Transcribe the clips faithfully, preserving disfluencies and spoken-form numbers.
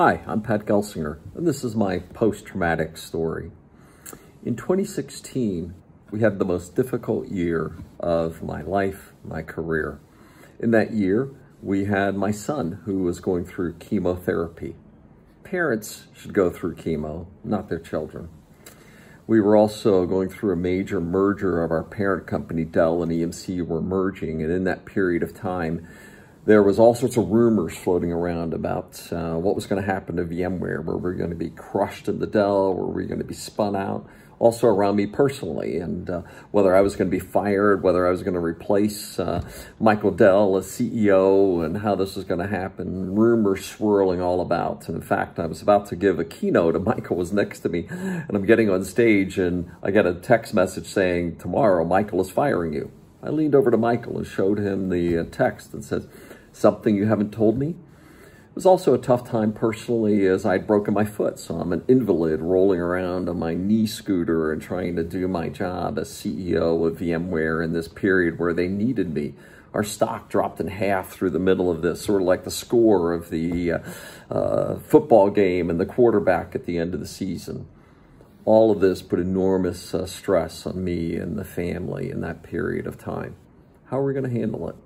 Hi, I'm Pat Gelsinger, and this is my post-traumatic story. In twenty sixteen, we had the most difficult year of my life, my career. In that year, we had my son who was going through chemotherapy. Parents should go through chemo, not their children. We were also going through a major merger of our parent company, Dell and E M C were merging, and in that period of time, there was all sorts of rumors floating around about uh, what was going to happen to VMware. Were we going to be crushed into Dell? Were we going to be spun out? Also around me personally, and uh, whether I was going to be fired, whether I was going to replace uh, Michael Dell as C E O, and how this was going to happen. Rumors swirling all about. And in fact, I was about to give a keynote, and Michael was next to me, and I'm getting on stage, and I get a text message saying, tomorrow, Michael is firing you. I leaned over to Michael and showed him the uh, text and said, something you haven't told me? It was also a tough time personally as I'd broken my foot, so I'm an invalid rolling around on my knee scooter and trying to do my job as C E O of VMware in this period where they needed me. Our stock dropped in half through the middle of this, sort of like the score of the uh, uh, football game and the quarterback at the end of the season. All of this put enormous uh, stress on me and the family in that period of time. How are we going to handle it?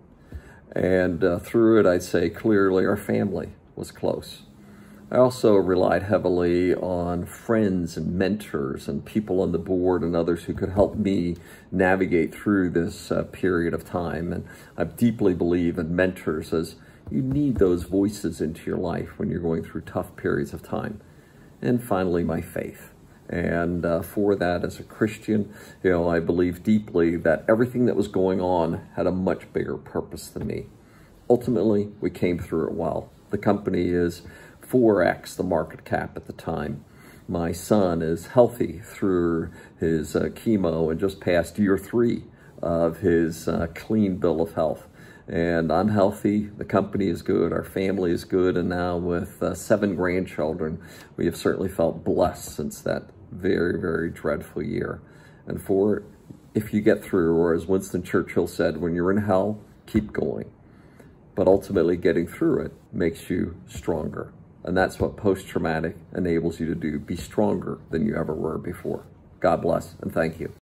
And uh, through it, I'd say clearly our family was close. I also relied heavily on friends and mentors and people on the board and others who could help me navigate through this uh, period of time. And I deeply believe in mentors, as you need those voices into your life when you're going through tough periods of time. And finally, my faith. And uh, for that, as a Christian, you know, I believe deeply that everything that was going on had a much bigger purpose than me. Ultimately, we came through it well. The company is four X the market cap at the time. My son is healthy through his uh, chemo and just passed year three of his uh, clean bill of health. And I'm healthy, the company is good, our family is good, and now with uh, seven grandchildren, we have certainly felt blessed since that very, very dreadful year. And for it, if you get through, or as Winston Churchill said, when you're in hell, keep going. But ultimately getting through it makes you stronger. And that's what post-traumatic enables you to do, be stronger than you ever were before. God bless, and thank you.